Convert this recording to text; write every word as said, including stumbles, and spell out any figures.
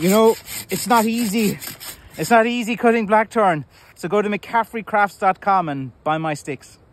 You know, it's not easy. It's not easy cutting blackthorn. So go to mccaffrey crafts dot com and buy my sticks.